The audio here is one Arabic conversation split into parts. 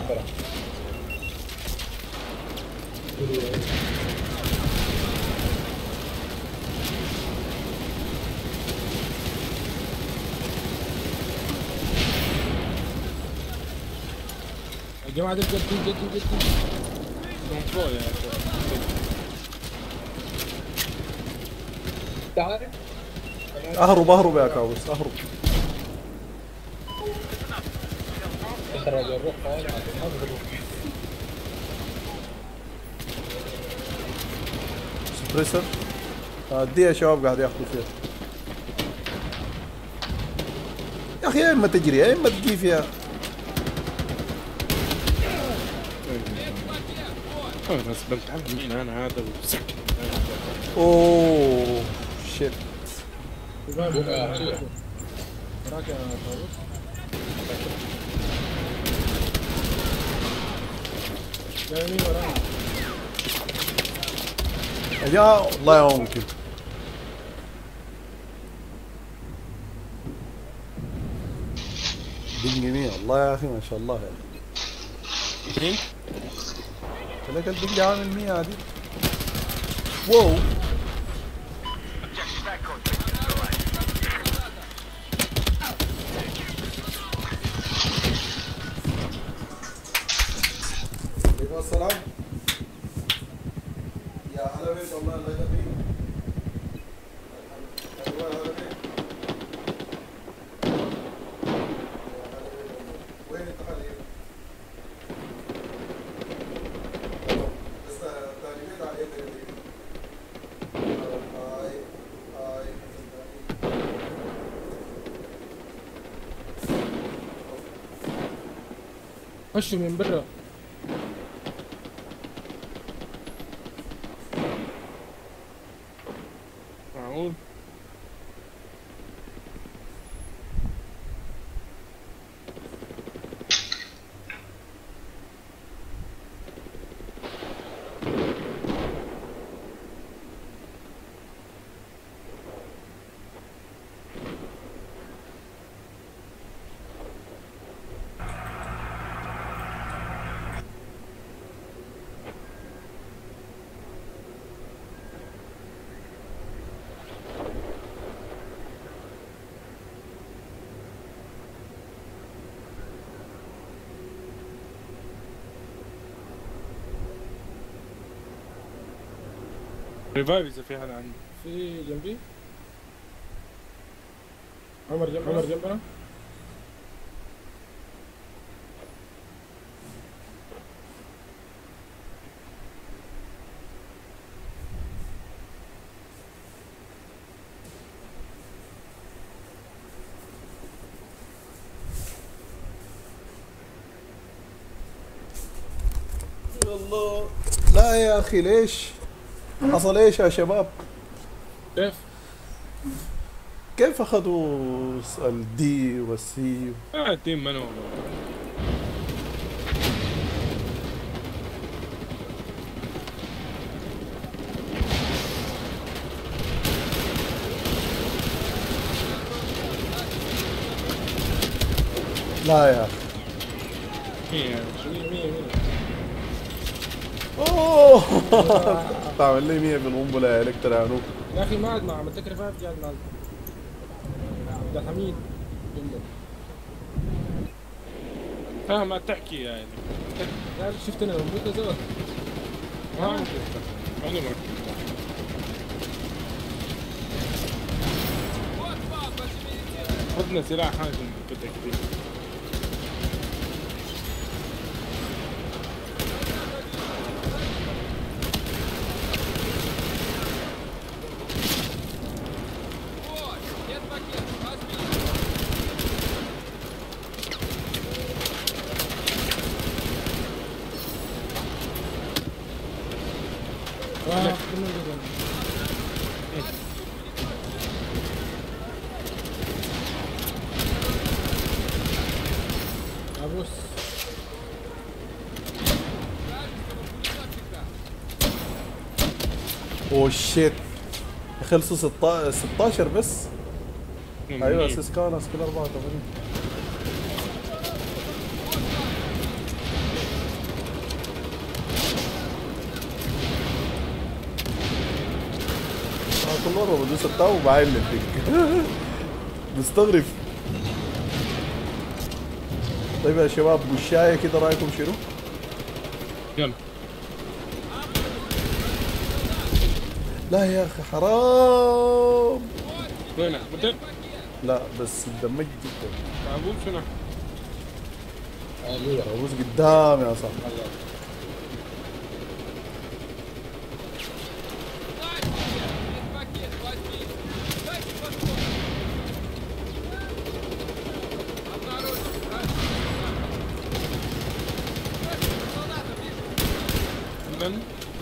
يا جماعة جد كنترول يا تعرف؟ اهرب يا كاوس اهرب. خرج الروح طالع سبريسر دي يا شباب قاعد ياخذوا فيها. يا اخي يا اما تجري يا اما تجي فيها. بس بنتعلم مين انا هذا وسكت. اوه شيت. وراك يا طاووس. جاي مين وراك؟ يا والله يا ممكن. دنجي 100 والله يا اخي ما شاء الله يا اخي. مين؟ قلت لك الدنجي عامل 100 هذه. واو السلام يا هلا بك والله الله يخليك. ايوه هلا بك. وين انت حاليا؟ بس تعليمات عليك هاي هاي خشوا من برا. معقول؟ ريفايف اذا في حدا عنده. في جنبي عمر جنبنا. والله لا يا اخي ليش؟ حصل ايش يا شباب؟ كيف اخذوا الدي والسي؟ التيم منو لا يا اخي. مين اوه تعمل لي 100 بالقنبله يا الكترا يا نوب. يا اخي ما عاد ما عملت لك ريفايف جاب نازل. عبد الحميد جنبك. ما تحكي يعني. لا شفت انا موجود زود. ما عندي انا ما خذنا سلاح حاجه بدك فيه. ابوس اوه شيت خلصوا 16 بس. ايوه اساس كان اسكيل 84. كل مرة بدوس التاو وبعين للدق. مستغرب. طيب يا شباب بوشاية كده رايكم شنو؟ يلا لا يا اخي حرام. وينك؟ متت؟ لا بس اندمجت جدا. ابوك شنو؟ ابوس قدام يا صاحبي. من؟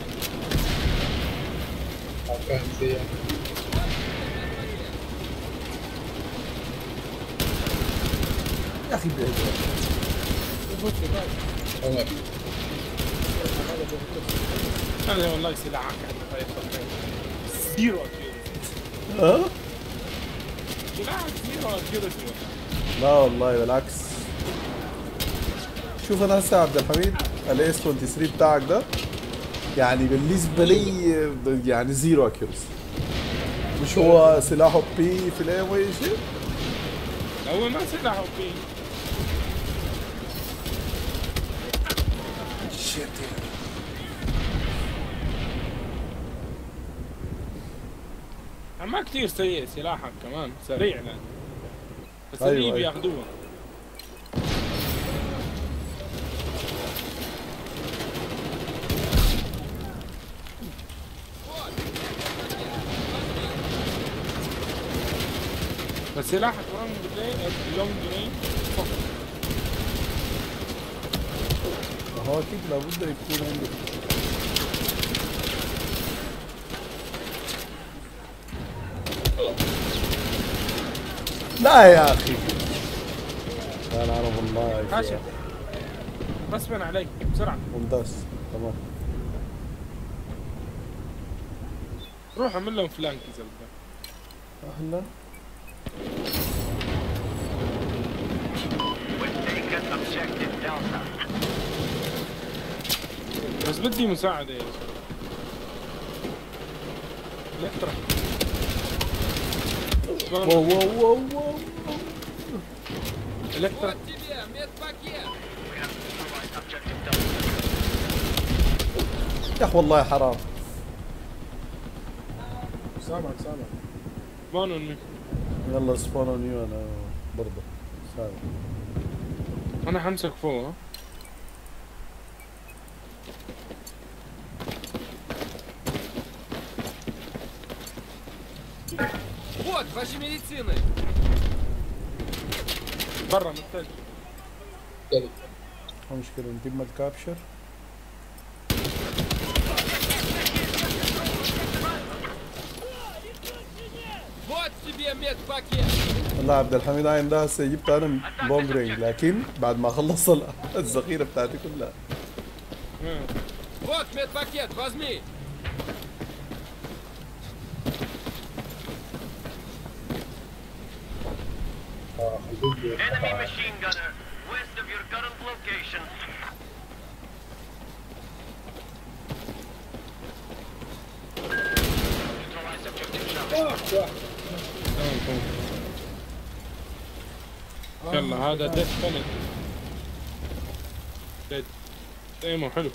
يا اخي بعيد. انا والله سلاحك زيرو ها؟ سلاحك زيرو اكيورسي. لا والله بالعكس. شوف انا هسه يا عبد الحميد الاس 23 بتاعك ده يعني بالنسبه لي يعني زيرو اكيورسي. مش هو سلاحه بي في الايم اي شيء؟ هو ما سلاحه فيه. ما كثير سيء سلاحك كمان سريع لأن بس أيوة اللي أيوة. بياخذوها. بس سلاحك لونج رينج فقط. هو اكيد لابد يكون عنده. لا يا اخي لا العرب والله هاشم غصبا عليك بسرعة ممتاز تمام. روح اعمل لهم فلانك يا زلمة. اهلا. بس بدي مساعدة يا شباب. الكترا واو واو واو واو. الكترا يا اخي والله حرام. سامعك سامعك. بانون مين؟ يلا سبون اون يو انا برضه سامع. انا حمسك فوق ها؟ Вот, ваши медицины! برا محتاج. ما مشكلة نتم الكابشر. Вот тебе медпакет! والله عبد الحميد عين ده هسه جبت انا لونج رينج لكن بعد ما خلص الذخيرة بتاعتي كلها. Вот медпакет, возьми! Enemy machine gunner, west of your current location. Neutralize objective Charlie. يلا هذا ديث بنت. ديد ايمو حلو.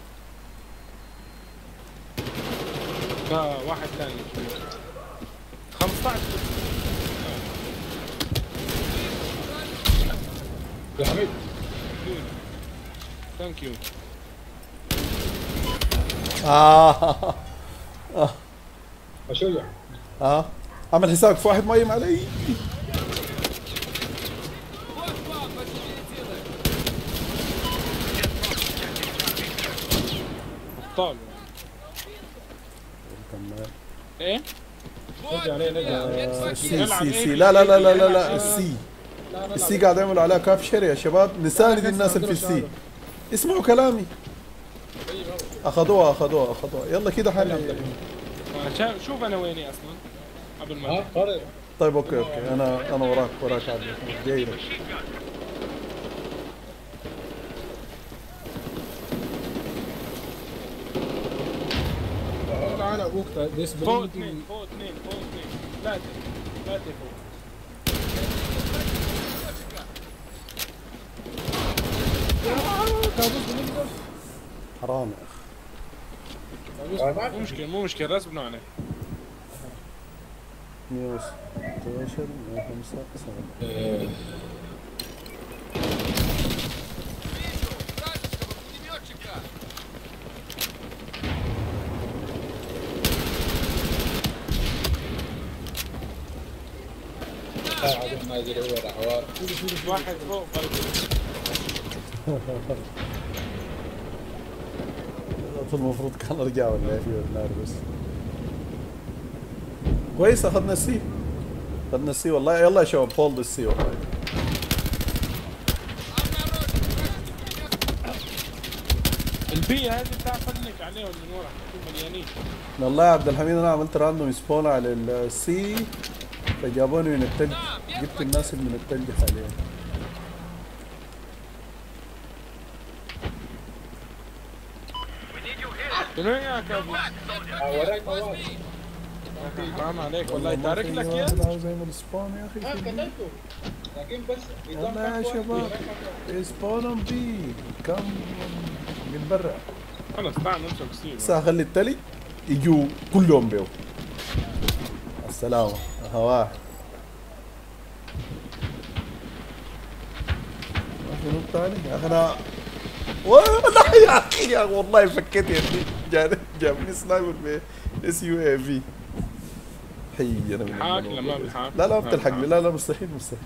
واحد ثاني 15 يا حميد ثانك يو. اشويع. اعمل حسابك في واحد ما يم علي. Вот вам ваши медицины! ابطال ايه؟ Вот نرجع عليه، тебе نرجع. медпакет! سي لا لا لا لا لا لا السي. السي قاعد يعملوا عليها كابشر يا شباب. نساند الناس اللي في السي. اسمعوا كلامي. اخذوها اخذوها اخذوها. يلا كده حالي. شوف انا ويني اصلا قبل ما ها قرر. طيب اوكي اوكي انا وراك وراك عبد الحميد جاي لك. لعن ابوك فوق اثنين فوق اثنين فوق اثنين. ثلاثة فوق. كابوس بنقدر. حرام يا اخي. مو مشكلة رسبنا عليه. 116 105 Вижу! Вражеского пулеметчика! عظيم ما ادري هو العوار. واحد فوق المفروض كان ارجع ولا ايه في النار بس. كويس اخذنا السي. اخذنا السي والله. يلا يا شباب فولد السي والله. البي هذه بتاع فنك عليهم من ورا مليانين. والله يا عبد الحميد انا عملت راندوم سبون على السي فجابوني من التلج. جبت الناس اللي من التلج حاليا. We need you here. شنو يا كابو؟ وراك مواد. حرام عليك والله تارك لك يا يا. عاوز يعمل سبون يا اخي. قتلته لكن بس يلا يا شباب سبون بي كم من برا. خلص تعال نمسك سي. هسه اخلي التلج يجوا كلهم بيو. السلامة هواه. شنو الثاني؟ يا اخي انا لا يا اخي يا والله فكيت يدي. جابني سنايبر ب اس يو اي في. حي انا من بالحاك لا ما بالحاك. لا لا بتلحقني. لا لا مستحيل مستحيل.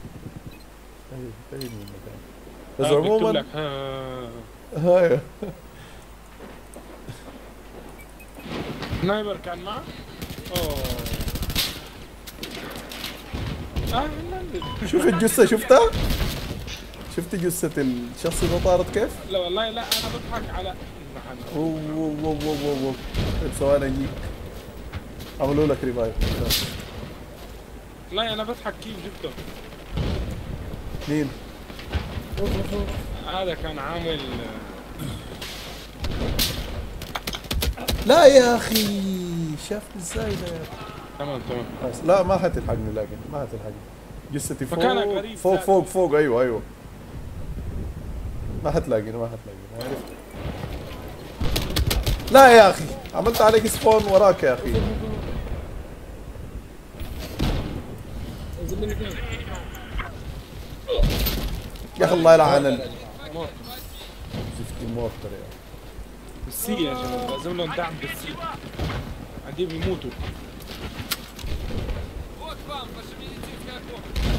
حي من المكان. بس عموما هاي سنايبر كان معك؟ اوه شوف الجثة شفتها؟ شفت جثة الشخص اللي طارت كيف؟ لا والله لا انا بضحك على اوه اوه اوه اوه اوه. ثواني اجيك. عملوا لك ريفايف. لا انا بضحك كيف جبته. مين؟ هذا كان عامل لا يا اخي شافني ازاي ده يا اخي. تمام بس لا ما حتلحقني لكن ما حتلحقني. جثتي فوق مكانك قريب فوق ذات. فوق فوق ايوه ايوه. ما حتلاقيني ما حتلاقيني عرفت. لا يا اخي عملت عليك سبون وراك يا اخي. انزل مني اثنين. يا اخي الله يلعن موت. زفتي موتر يا اخي. بالسي يا شباب لازم لهم دعم بالسي. عندي بيموتوا. Вот вам ваша медицинская помощь!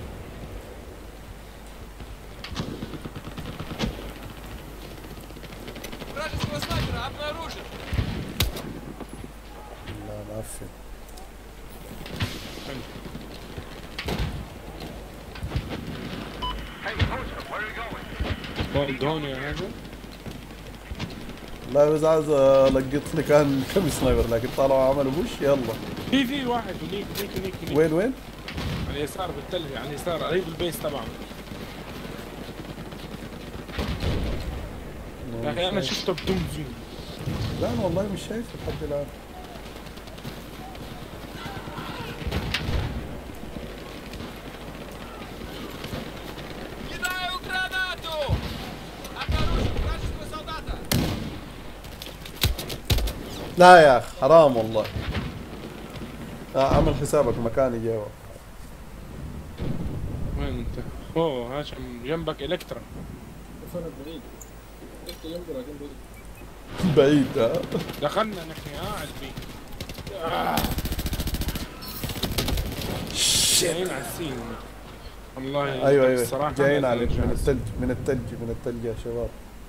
Вражеского снайпера обнаружен! لا معفن. Hey, Joseph, where are you going? هون يا هذا. لا بس عايز القط لي كان كم سنايبر لكن طلعوا عملوا بوش يلا. في واحد هنيك هنيك وين؟ على اليسار بالتلج على اليسار قريب البيس تبعه. يا اخي انا شفته بدون زوم. لا انا والله مش شايف لحد الان. Кидаю гранату! Обнаружен вражеского солдата! لا يا اخي حرام والله. اعمل حسابك مكاني جوا. وين انت؟ اوه هاشم جنبك الكترا. فانا بعيد. انت جنبي لكن بعيد. بعيد ها. دخلنا نحن قاعد فيه. جايين على السين. والله ايوه ايوه الصراحة جايين ما عليك أقدر من أرجع. من الثلج يا شباب.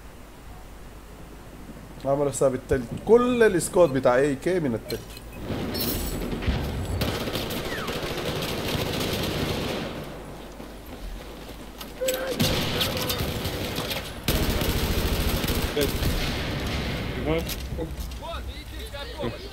عملوا حساب الثلج. كل السكواد بتاع اي كي من الثلج. المهم Вот медицинская помощь!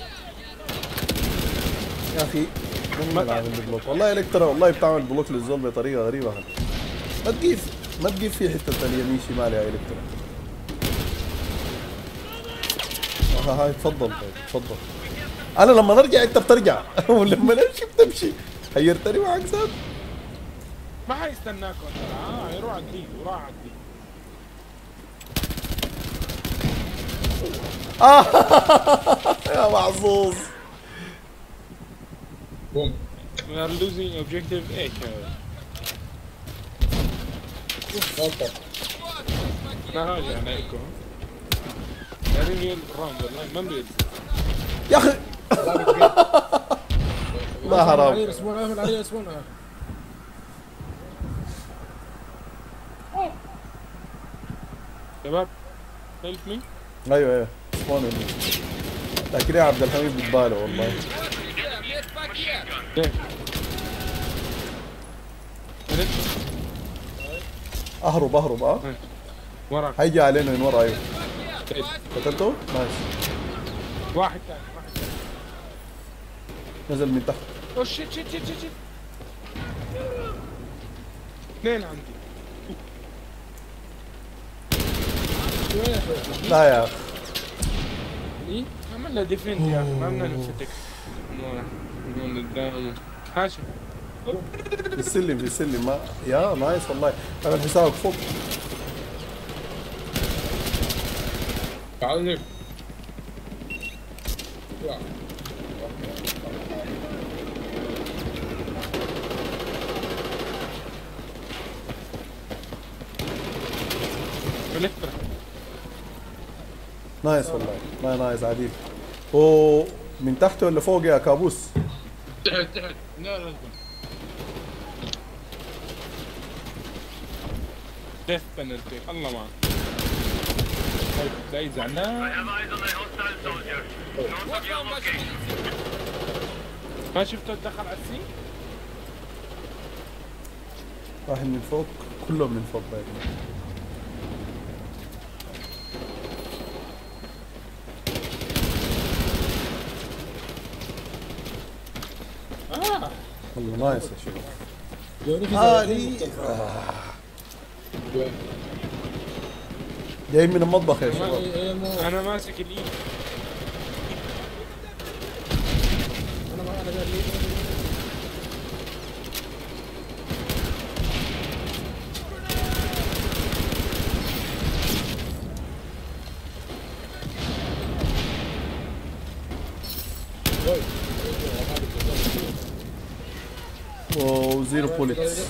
يا اخي من اللي عامل بلوك والله الكترا والله بتعمل بلوك للزول بطريقه غريبه. ما تجيب في حته اليمين شمال يا الكترا. هاي تفضل طيب تفضل. انا لما نرجع انت بترجع ولما نمشي بتمشي. حيرتني معك زاد. ما حيستناك ترى. يروح عديك وراح عديك. يا محظوظ. بوم. We are losing objective A. غلطة. نراجع عليكم. رينيول راوند والله ما بيرد. يا اخي لا حرام. عليه رسمون اعمل عليه رسمون. شباب help me. ايوه ايوه سبون. لكن يا عبد الحميد بتباله والله. Нет пакет! ليه؟ اهرب اهرب وراك هيجي علينا من ورا. ايوه سيد. قتلته؟ نايس. واحد ثاني واحد ثاني. نزل من تحت. اوه شيت شيت شيت شيت. اثنين عندي. وين يا شباب؟ لا يا اخي ليه؟ عملنا ديفند يا اخي ما بدنا نفتك. قدام هاشم. في السلم في السلم ما يا نايس والله. اعمل حسابك فوق. تعال نلف. بنفرح. نايس والله. لا نايس عديل. اوه من تحت ولا فوق يا كابوس؟ تحت تحت. لا لا ديث بنالتي الله معك. لا يزعلنا. I have eyes on a hostile soldier. North of your location. ما شفته دخل على السي؟ واحد من فوق كلهم من فوق باين. والله نايس يا شباب. جوني في هذه جاي من المطبخ يا شباب. انا ماسك الايد. انا جاي. اوه زيرو بوليتس.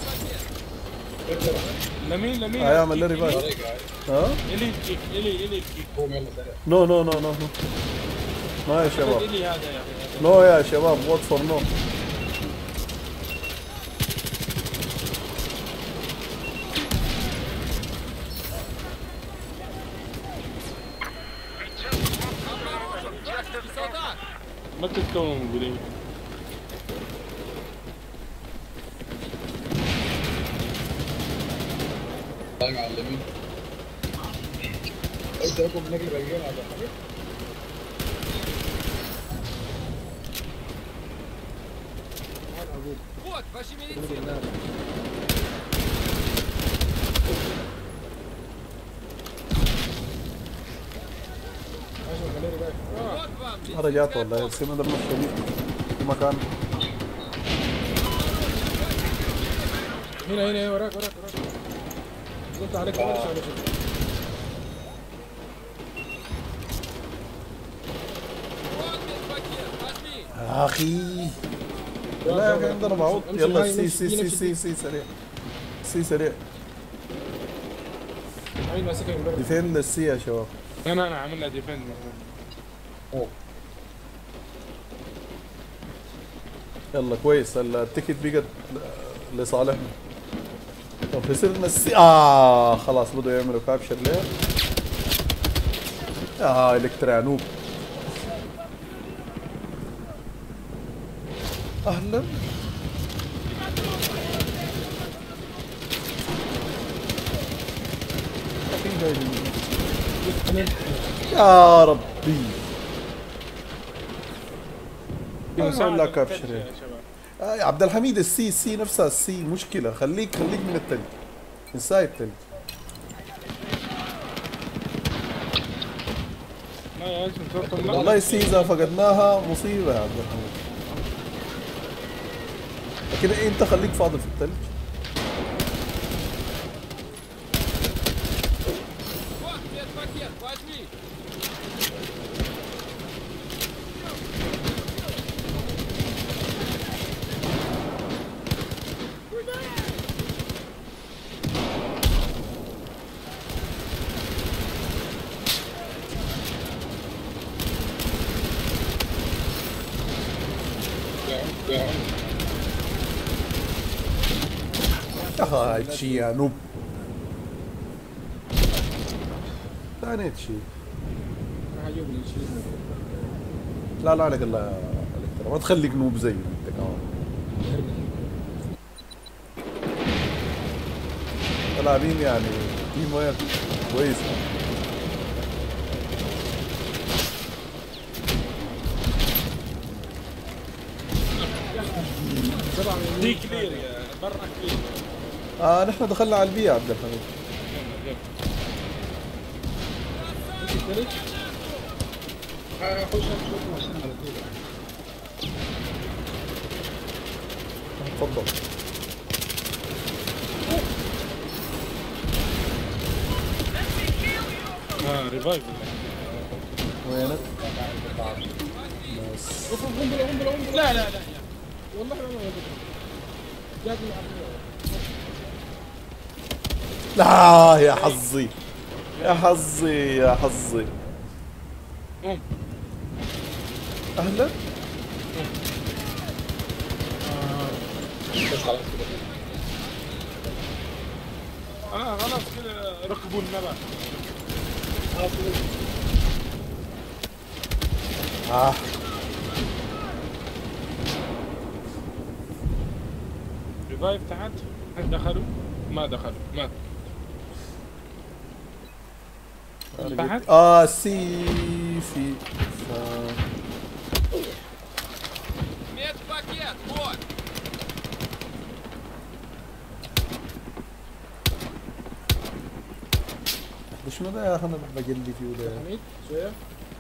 لمين لمين؟ اعمل لي ريفايف. ها؟ الي الكيك الي الكيك. نو نو نو نو نو. ما يا شباب. الي هذا يا اخي. نو يا شباب وات فور نو. Солдат! ما تتكونوا موجودين. طيب معلمين. قلت لكم بنجري رجال على الحاجة. Вот, ваши медицины! Вот вам! رجعت والله بس ما درنا الشديد في مكان. هنا وراك. قلت عليك ما تشوف. Вот медпакет, возьми! يا اخي لا يا اخي عندنا معوض. يلا سي سريع. سي سريع. عين ماسكها من برا. ديفين للسي يا شباب. انا عامل لها ديفند. يلا كويس التيكت بقت لصالحنا. طب خسرنا السي خلاص بدوا يعملوا كابشر ليه. الكترانوب. اهلا. يا ربي نسوي لها كابشر. يا شباب. يا عبد الحميد السي نفسها السي مشكلة. خليك من التلج. من ساي التلج. ما ايش مصطفى؟ والله السي اذا فقدناها مصيبه يا عبد الحميد. لكن انت خليك فاضل في الثلج. Вот медпакет, возьми. هاتشي يا نوب. ثاني شيء. هجيب لي شيء. لا لا عليك الله عليك، ترى ما تخليك نوب زي انت كمان. لاعبين يعني تيم وير كويس. دي كلير يا برا كلير. نحن دخلنا على البي يا عبد الحميد. تفضل. ريفايف. وينك؟ لا لا لا والله ما جاتني عقلية. لا يا حظي يا حظي يا حظي. اهلا. بس خلاص كده. خلاص كده ركبوا النبع. خلاص كده. ريفايف تحت. دخلوا ما دخلوا مات. تحت. سي في Медпакет, вот. ده شنو ده يا اخي؟ انا بقلي فيه ده. حميد شوية.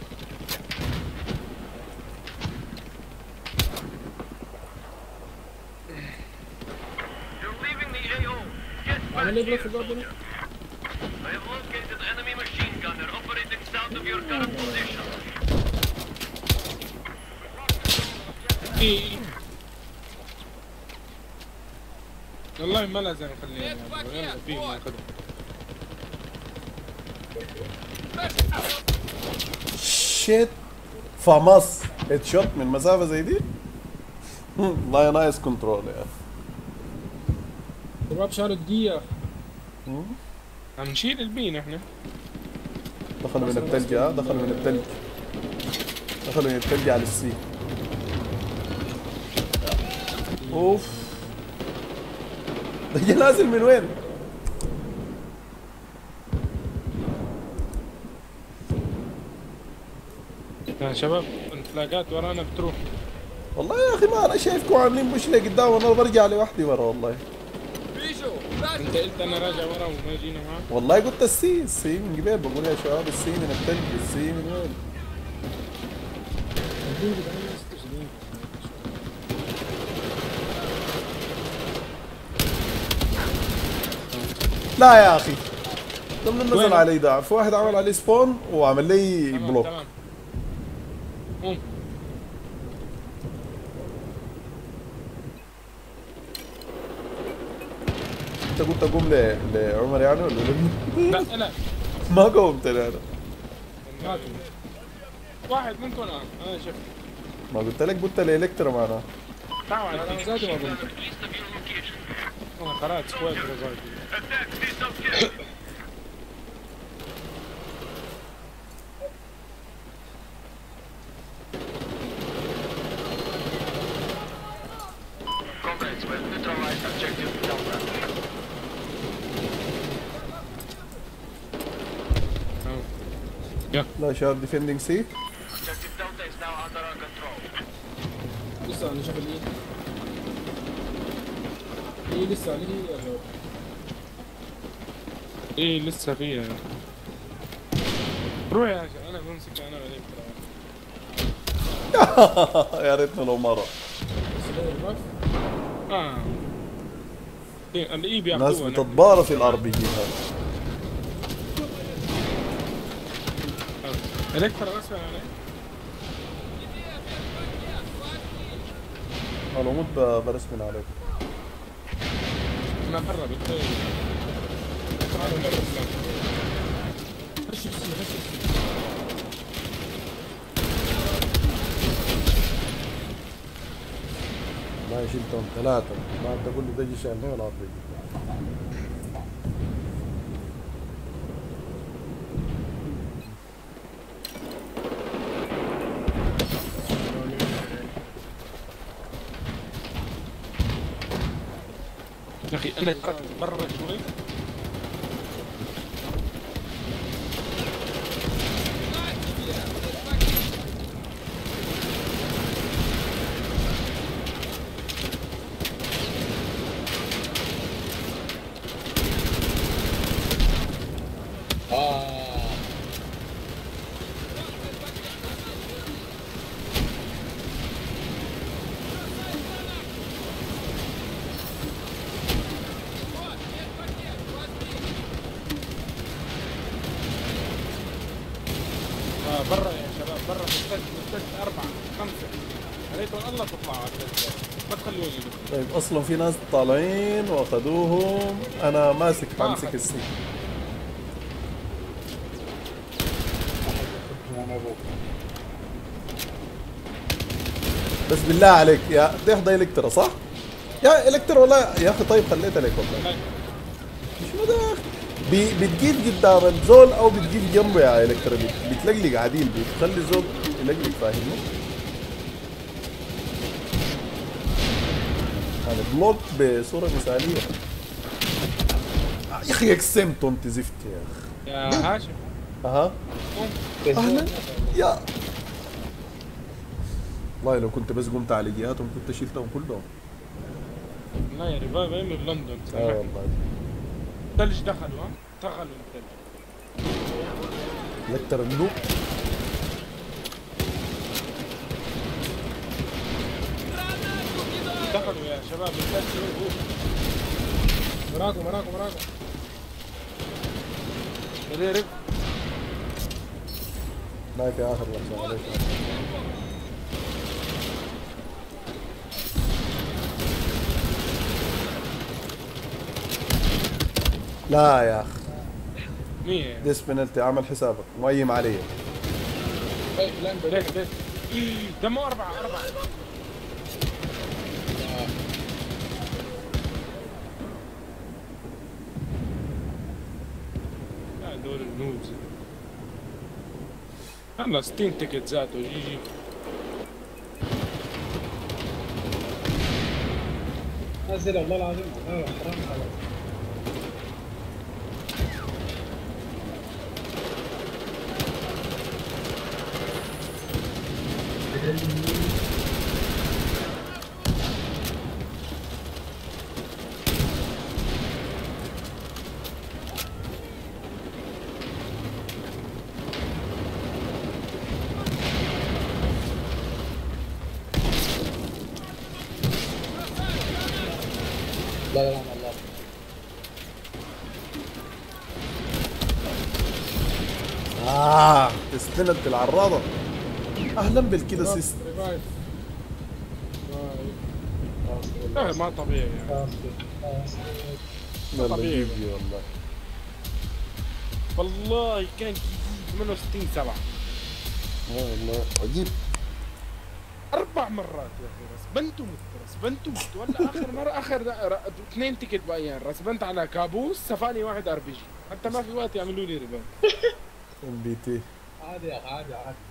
You're leaving the AO. Get back عامل ايه بلوك here. في الجاردن؟ I have located enemy machine gunner operating south of your current position. ايه والله ما لازم نخليهم يلا فيهم ياخذوا. شيت فمص هيد شوت من مسافه زي دي. والله نايس كنترول يا اخي. شباب شالوا الدقيقة. عم نشيل البين احنا. دخلوا من الثلج. دخلوا من الثلج. دخلوا من الثلج على السي. اوف ده نازل من وين؟ يا شباب الفلاقات ورانا بتروح. والله يا اخي ما انا شايفكم عاملين مشكله قدام وانا برجع لوحدي ورا. والله Вижу. انت قلت انا راجع ورا وما جينا معك. والله قلت السي من قبل بقول يا شباب السي من الثلج. السي من وين؟ لا يا اخي ضمن نزل وين؟ علي ضعف. في واحد عمل عليه سبون وعمل لي تمام بلوك. تمام. قوم. انت قلت اقوم لعمر يعني ولا لمين؟ لا لا ما قومت انا. واحد منكم انا شفت. ما قلت لك قلت لإلكترا معنا. تعال انا زادي ما قلت. East of your location. انا قرأت سكواد ريفايف. Attack this objective. Comrades, we have neutralized objective Delta. لا شباب ديفندينج سي. Objective Delta is now under our control. لسه انا شايف الايه. ايه لسه عليه يا شباب. ايه لسه فيها. روح يا اخي انا بمسك انا عليك. يا ريتنا لو مرة. بس ليه الباف؟ الاي ناس بياخذوها بتتبارى في الار بي جي هذا. الكترا غصبا عليه. انا مت برسمن عليك. انا برا بالخير. خش في سي خش في سي. ما شلتهم ثلاثة، ما انت تقول لي تجي شايل هنا الار بي جي. يا اخي انا برا شوي. برا يا شباب برا مستشفى 4 5 عليكم الله تطلعوا على التسجيل. ما تخلوني لكم. طيب اصلا في ناس طالعين واخذوهم، انا ماسك حامسك السي. بس بالله عليك يا تحضي الكترا صح؟ يا الكترا والله يا اخي طيب خليتها لك والله. مش مداخل بتجيب قدام الزول او بتجيب جنبه يا الكترا، بتلقلق عديل، بتخلي الزول يلقلق فاهمني؟ هذا بلوك بصورة مثالية. يا اخي اقسمت انت زفت يا اخي. يا هاشم اها اهلا يا والله لو كنت بس قمت على جهاتهم كنت شلتهم كلهم. لا يا ريفايف من لندن. والله الثلج دخلوا اشتغلوا الثلج. الكتر النوب دخلوا يا شباب الثلج. مراكم ريف نايف يا اخر لحظة عليك. لا يا اخي مين؟ ديس بنالتي، اعمل حسابك مقيم علي. ليش دمه 4 لا دول النوبز. خلص 60 تيكت ذاته جي. نزل والله العظيم حرام عليك. لا الله استند العراضة. اهلا بالكده سيست. ريفايف. لا ما طبيعي يعني. والله طبيعي. جيجي والله. والله كان 68 7 والله عجيب. 4 مرات يا اخي رسبنت ومت ولا اخر مره 2 تيكت بايان رسبنت على كابوس سفاني واحد ار بي جي حتى ما في وقت يعملوا لي ريبان. ام بي تي عادي يا اخي عادي.